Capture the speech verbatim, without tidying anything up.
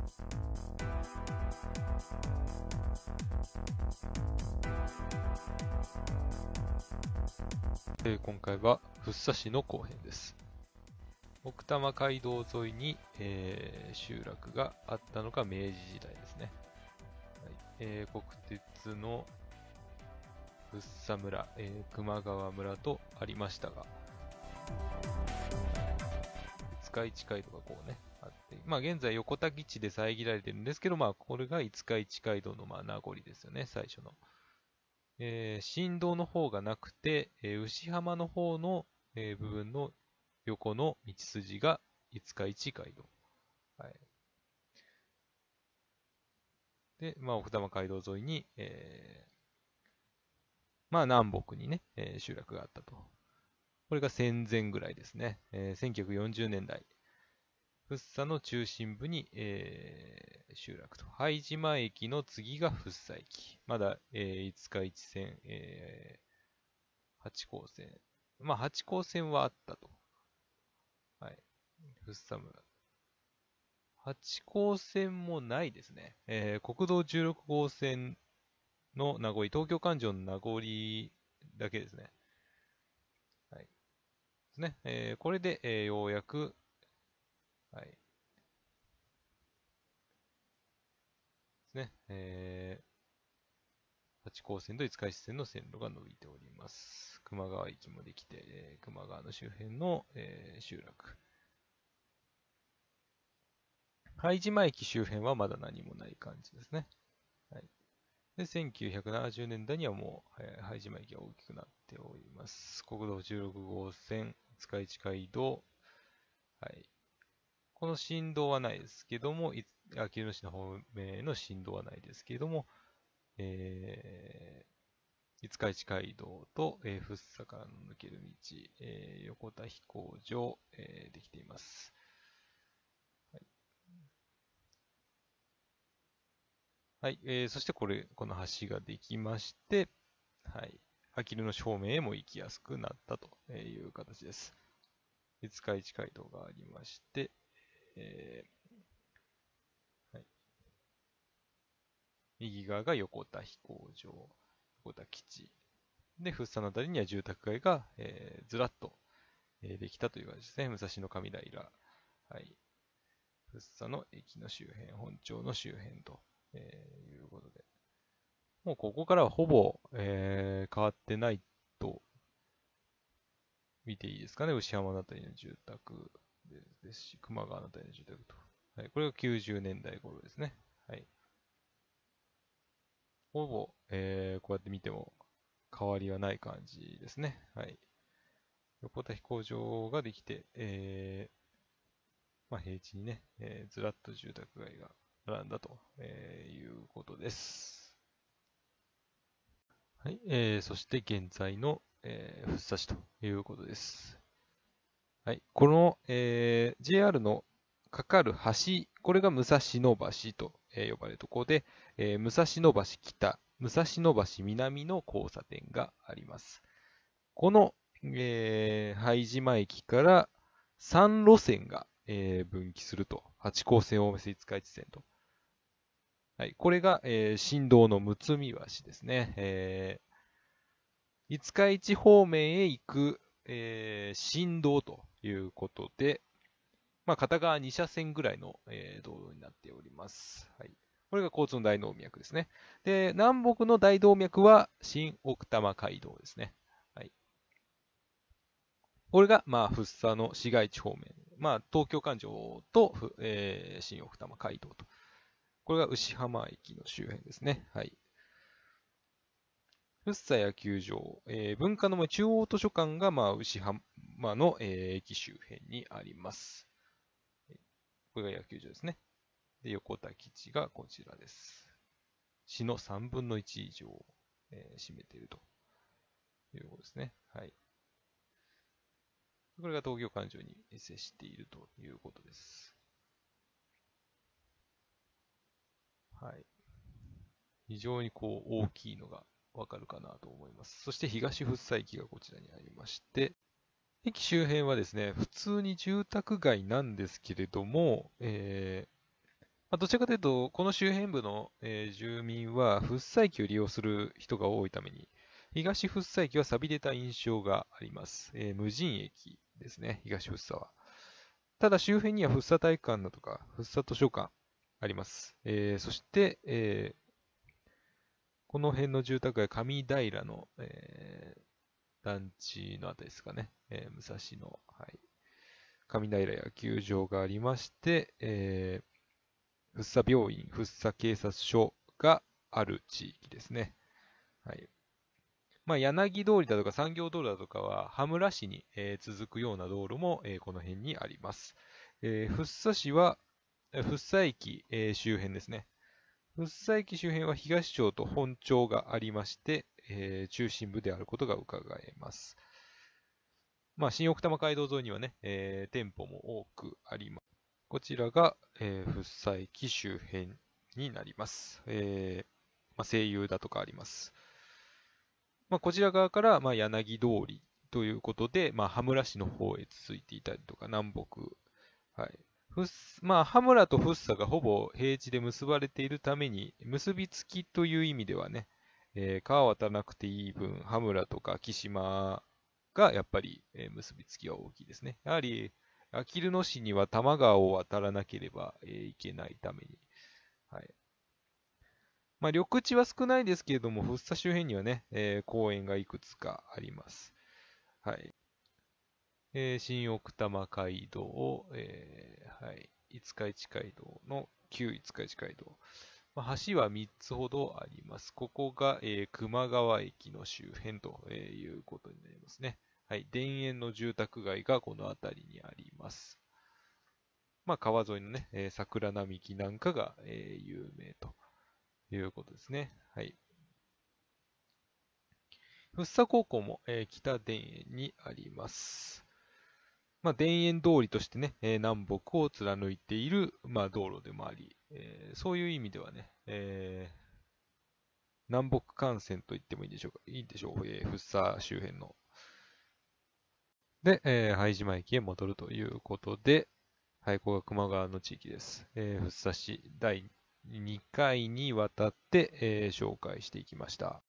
えー今回は福生市の後編です。奥多摩街道沿いに、えー集落があったのが明治時代ですね。はいえー国鉄の福生村、えー熊川村とありましたが、五日市街道がこうね、あって、まあ現在横田基地で遮られてるんですけど、まあこれが五日市街道のまあ名残ですよね、最初の。えー振動の方がなくて、えー牛浜の方の、えー部分の横の道筋が五日市街道。はい。で、まあ、奥多摩街道沿いに、えーまあ、南北にね、えー集落があったと。これが戦前ぐらいですね。えーせんきゅうひゃくよんじゅうねんだい。福生の中心部に、えー集落と。拝島駅の次が福生駅。まだ、えー五日市線、えー八高線。まあ、八高線はあったと。はい。福生村。八高線もないですね。えー国道じゅうろく号線の名残、東京環状の名残だけですね。はい。ですね。えーこれで、えーようやく、はい。ですね。えー、八高線と五日市線の線路が伸びております。球磨川駅もできて、えー、球磨川の周辺の、えー集落。拝島駅周辺はまだ何もない感じですね。はい。で、せんきゅうひゃくななじゅうねんだいにはもう、えー拝島駅が大きくなっております。国道じゅうろく号線、五日市街道、はい。この振動はないですけども、いあきる野市の方面への振動はないですけれども、えー、五日市街道と、えー、福生からの抜ける道、えー、横田飛行場、えーできています。はい、はいえーそしてこれ、この橋ができまして、はい、あきる野市方面へも行きやすくなったという形です。五日市街道がありまして、えーはい、右側が横田飛行場、横田基地。で、福生のあたりには住宅街が、えーずらっと、えーできたという感じですね。武蔵野上平。はい。福生の駅の周辺、本町の周辺と、えーいうことで。もうここからはほぼ、えー変わってないと見ていいですかね。牛山のあたりの住宅ですし、熊川のあたりの住宅と。はい。これがきゅうじゅうねんだい頃ですね。はい。ほぼ、えーこうやって見ても変わりはない感じですね。はい。横田飛行場ができて、えーまあ、平地にね、えーずらっと住宅街が並んだと、えーいうことです。はい、えーそして現在の、えー福生市ということです。はい、この、えー ジェイアール のかかる橋、これが武蔵野橋と、えー呼ばれるところで、えー武蔵野橋北、武蔵野橋南の交差点があります。この、えー拝島駅からさん路線が、えー分岐すると。八高線、大目五日市線と。はい、これが、えー、新道のむつみ橋ですね。えー、五日市方面へ行く、えー、新道ということで、まあ、片側に車線ぐらいの、えー道路になっております。はい。これが交通の大動脈ですね。で、南北の大動脈は新奥多摩街道ですね。はい。これが、まあ、福生の市街地方面。まあ、東京環状と、えー新奥多摩街道と。これが牛浜駅の周辺ですね。はい。福生野球場、えー文化の森中央図書館が、まあ、牛浜の、えー駅周辺にあります。これが野球場ですね。で、横田基地がこちらです。市のさんぶんのいち以上を、えー占めているということですね。はい。これが東京環状に接しているということです。はい。非常にこう大きいのがわかるかなと思います。そして東福生駅がこちらにありまして、駅周辺はですね、普通に住宅街なんですけれども、えーまあ、どちらかというと、この周辺部の、えー住民は、福生駅を利用する人が多いために、東福生駅は錆びれた印象があります。えー無人駅ですね、東福生は。ただ周辺には福生体育館だとか、福生図書館あります。えーそして、えーこの辺の住宅街、上平の、えー団地のあたりですかね、えー武蔵野、はい、上平野球場がありまして、えー福生病院、福生警察署がある地域ですね。はい。まあ、柳通りだとか産業道路だとかは、羽村市に、えー続くような道路も、えーこの辺にあります。えー福生市は、えー福生駅、えー周辺ですね。福生駅周辺は東町と本町がありまして、えー中心部であることが伺えます。まあ、新奥多摩街道沿いにはね、えー店舗も多くあります。こちらが、えー福生駅周辺になります。えーまあ、声優だとかあります。まあ、こちら側から、まあ、柳通りということで、まあ、羽村市の方へ続いていたりとか、南北、はい。ふっまあ、羽村と福生がほぼ平地で結ばれているために、結びつきという意味ではね、えー川渡らなくていい分、羽村とか木島がやっぱり、えー結びつきは大きいですね。やはり、あきる野市には多摩川を渡らなければ、えーいけないために、はい。まあ、緑地は少ないですけれども、福生周辺にはね、えー公園がいくつかあります。はい。えー新奥多摩街道、えーはい。五日市街道の旧五日市街道。まあ、橋はみっつほどあります。ここが、えー熊川駅の周辺ということになりますね。はい。田園の住宅街がこの辺りにあります。まあ、川沿いのね、えー桜並木なんかが、えー有名ということですね。はい。福生高校も、えー北田園にあります。まあ、田園通りとしてね、えー南北を貫いている、まあ、道路でもあり、えーそういう意味ではね、えー南北幹線と言ってもいいんでしょうか、いいんでしょう、えー福生周辺の。で、えー拝島駅へ戻るということで、はい、ここが球磨川の地域です。えー福生市だいにかいにわたって、えー紹介していきました。